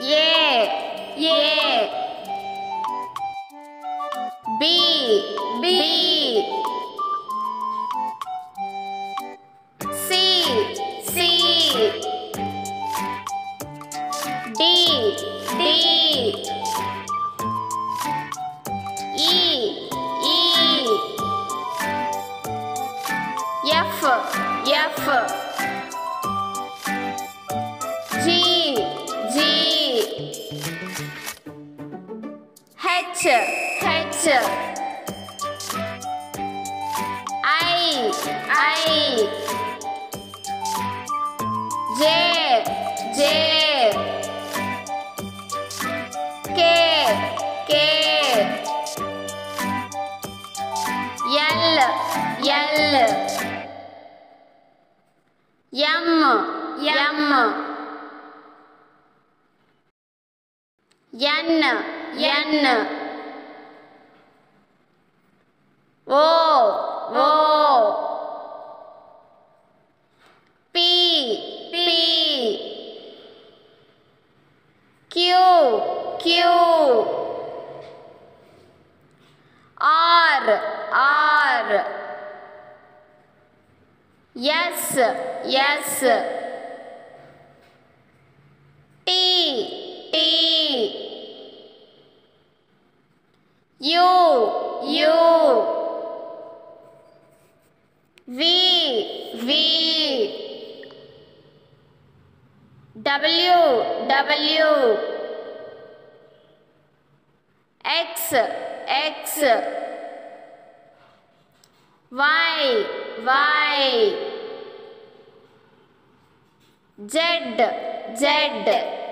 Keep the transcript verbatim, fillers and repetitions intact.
A, A. B, B. C, C. D, D. E, E. F, F. G, G. H, H. I, I. J, J. K, K. L, L. M, M. N, N. O, O. P, P. Q, Q. R, R. S, S. T, T. U, U. V, V. W, W. X, X. Y, Y. Z, Z.